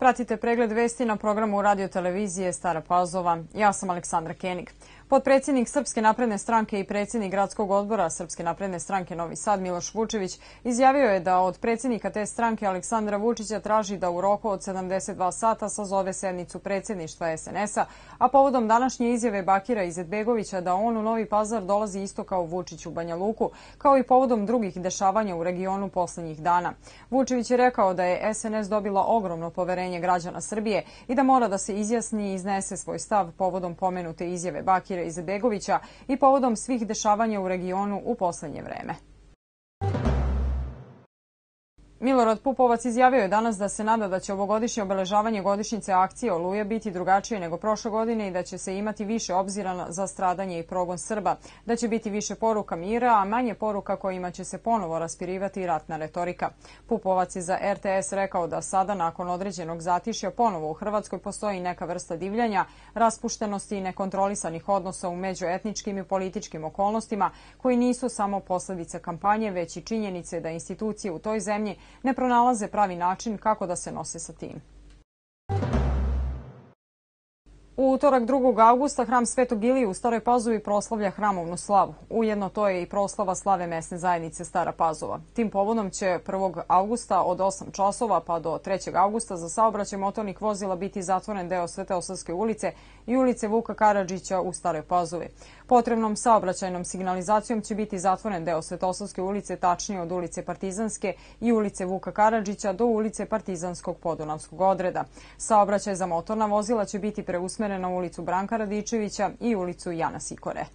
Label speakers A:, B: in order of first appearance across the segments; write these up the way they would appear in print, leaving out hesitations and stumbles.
A: Pratite pregled vesti na programu radio televizije Stara Pazova. Ja sam Aleksandra Kenig. Potpredsjednik Srpske napredne stranke i predsjednik gradskog odbora Srpske napredne stranke Novi Sad Miloš Vučević izjavio je da od predsjednika te stranke Aleksandra Vučića traži da u roku od 72 sata sazove sednicu predsjedništva SNS-a, a povodom današnje izjave Bakira Izetbegovića da on u Novi Pazar dolazi isto kao Vučić u Banja Luku, kao i povodom drugih dešavanja u regionu poslednjih dana. Vučević je rekao da je SNS dobila ogromno poverenje građana Srbije i da mora da se izjasni i iznese svoj stav povodom pomenute izjave Bakira Izetbegovića i povodom svih dešavanja u regionu u poslednje vreme. Milorad Pupovac izjavio je danas da se nada da će ovogodišnje obeležavanje godišnjice akcije Oluja biti drugačije nego prošle godine i da će se imati više obzira za stradanje i progon Srba, da će biti više poruka mira, a manje poruka kojima će se ponovo raspirivati ratna retorika. Pupovac je za RTS rekao da sada, nakon određenog zatišja, ponovo u Hrvatskoj postoji neka vrsta divljanja, raspuštenosti i nekontrolisanih odnosa u međuetničkim i političkim okolnostima koji nisu samo posledice kampanje, već i činjenice da institucije u toj zemlji ne pronalaze pravi način kako da se nose sa tim. U utorak 2. avgusta hram Svetog Ilije u Staroj Pazovi proslavlja hramovnu slavu. Ujedno to je i proslava slave mesne zajednice Stara Pazova. Tim povodom će 1. avgusta od 8 časova pa do 3. avgusta za saobraćaj motornih vozila biti zatvoren deo Svetosavske ulice i ulice Vuka Karadžića u Staroj Pazovi. Potrebnom saobraćajnom signalizacijom će biti zatvoren deo Svetosavske ulice, tačnije od ulice Partizanske i ulice Vuka Karadžića do ulice Partizanskog podunavskog odreda. Saobraćaj za motorna vozila će biti preusmeren na ulicu Branka Radičevića i ulicu Jana Sikore.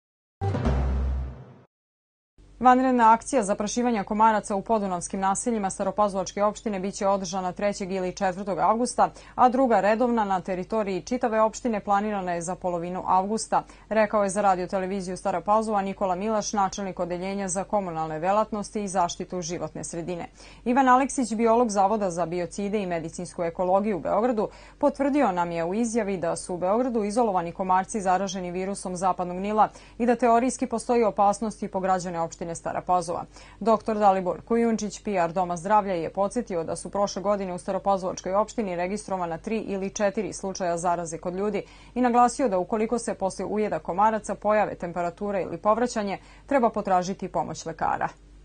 A: Vanredna akcija zaprašivanja komaraca u podunavskim naseljima Staropazovačke opštine biće održana 3. ili 4. avgusta, a druga redovna na teritoriji čitave opštine planirana je za polovinu avgusta, rekao je za radio televiziju Stara Pazova Nikola Milaš, načelnik odeljenja za komunalne velatnosti i zaštitu životne sredine. Ivan Aleksić, biolog Zavoda za biocide i medicinsku ekologiju u Beogradu, potvrdio nam je u izjavi da su u Beogradu izolovani komarci zaraženi virusom zapadnog Nila i da teorijski postoji opasnost i po građane opštine Stara Pazova. Dr. Dalibor Kujundžić, PR Doma zdravlja, je podsjetio da su prošle godine u Staropazovačkoj opštini registrovana 3 ili 4 slučaja zaraze kod ljudi i naglasio da ukoliko se posle ujeda komaraca pojave temperatura ili povraćanje, treba potražiti pomoć lekara.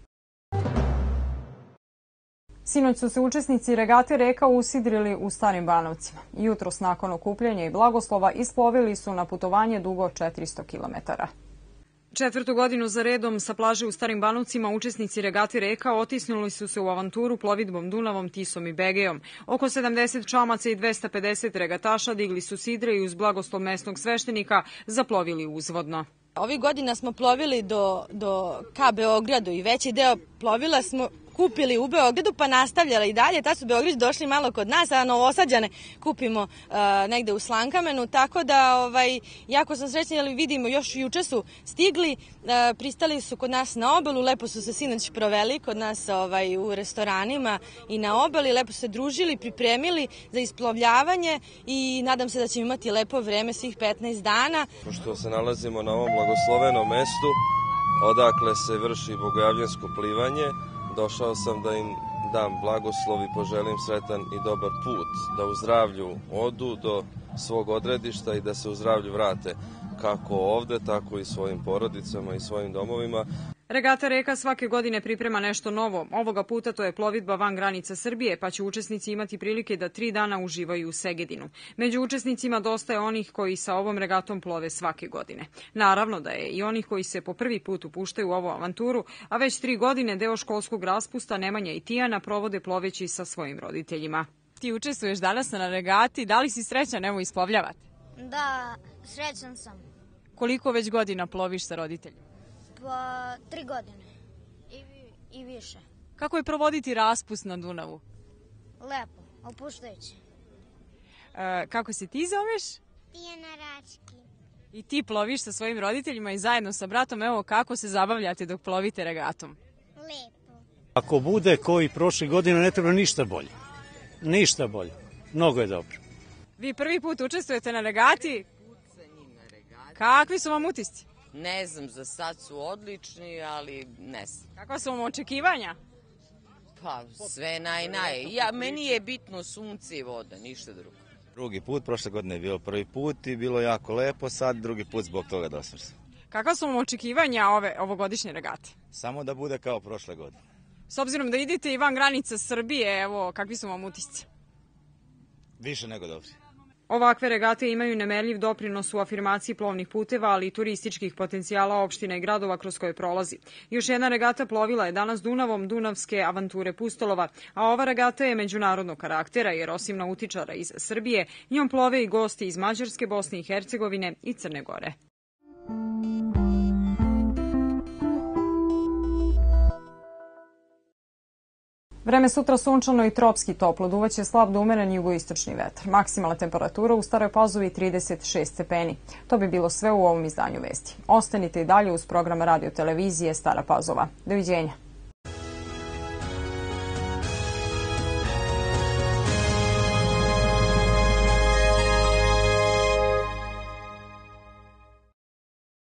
A: Sinoć su se učesnici regate reka usidrili u Starim Banovcima. Jutros nakon okupljanja i blagoslova isplovili su na putovanje dugo 400 kilometara. Četvrtu godinu za redom sa plaže u Starim Banovcima učesnici regate reka otisnuli su se u avanturu plovidbom Dunavom, Tisom i Begejom. Oko 70 čamaca i 250 regataša digli su sidre i uz blagoslov mesnog sveštenika zaplovili uzvodno.
B: Ovih godina smo plovili do ka Beogradu i veći deo plovila smo kupili u Beogradu pa nastavljala i dalje. Tad su Beograđani došli malo kod nas, a Novosađane kupimo negde u Slankamenu, tako da jako sam srećna jer vidimo još juče su stigli, pristali su kod nas na obalu, lepo su se sinoć proveli kod nas u restoranima i na obali, lepo su se družili, pripremili za isplovljavanje i nadam se da ćemo imati lepo vreme svih 15 dana.
C: Pošto se nalazimo na ovom blagoslovenom mestu, odakle se vrši bogojavljansko plivanje, došao sam da im dam blagoslov i poželim sretan i dobar put, da u zdravlju odu do svog odredišta i da se u zdravlju vrate kako ovde, tako i svojim porodicama i svojim domovima.
A: Regata reka svake godine priprema nešto novo. Ovoga puta to je plovidba van granica Srbije, pa će učesnici imati prilike da 3 dana uživaju u Segedinu. Među učesnicima dosta je onih koji sa ovom regatom plove svake godine. Naravno da je i onih koji se po prvi put upuštaju u ovu avanturu, a već 3 godine deo školskog raspusta Nemanja i Tijana provode ploveći sa svojim roditeljima. Ti učestvuješ danas na regati, da li si srećan evo isplovljavate?
D: Da, srećan sam.
A: Koliko već godina ploviš sa roditeljima?
D: Pa 3 godine i više.
A: Kako je provoditi raspust na Dunavu?
D: Lepo, opuštajuće.
A: Kako se ti zoveš?
D: Tijana Rački.
A: I ti ploviš sa svojim roditeljima i zajedno sa bratom, evo kako se zabavljate dok plovite regatom?
D: Lepo.
E: Ako bude koji prošle godine ne treba ništa bolje. Ništa bolje. Mnogo je dobro.
A: Vi prvi put učestvujete na regati? Kakvi su vam utisci?
F: Ne znam, za sad su odlični, ali ne znam.
A: Kakva su vam očekivanja?
F: Pa sve naj. Meni je bitno sunce i voda, ništa drugo.
G: Drugi put, prošle godine je bilo prvi put i bilo jako lepo, sad drugi put zbog toga da osvršam.
A: Kakva su vam očekivanja ovogodišnje regate?
G: Samo da bude kao prošle godine.
A: S obzirom da idete i van granica Srbije, evo, kakvi su vam utisci?
G: Više nego dobri.
A: Ovakve regate imaju nemerljiv doprinos u afirmaciji plovnih puteva, ali i turističkih potencijala opština i gradova kroz koje prolazi. Još jedna regata plovila je danas Dunavom Dunavske avanture Pustolova, a ova regata je međunarodnog karaktera jer osim nautičara iz Srbije, njom plove i gosti iz Mađarske, Bosne i Hercegovine i Crne Gore. Vreme sutra sunčano i tropski toplo, duvaće slab do umeren jugoistočni vetar. Maksimalna temperatura u Staroj Pazovi 36 stepeni. To bi bilo sve u ovom izdanju vesti. Ostanite i dalje uz program radio televizije Stara Pazova. Doviđenja.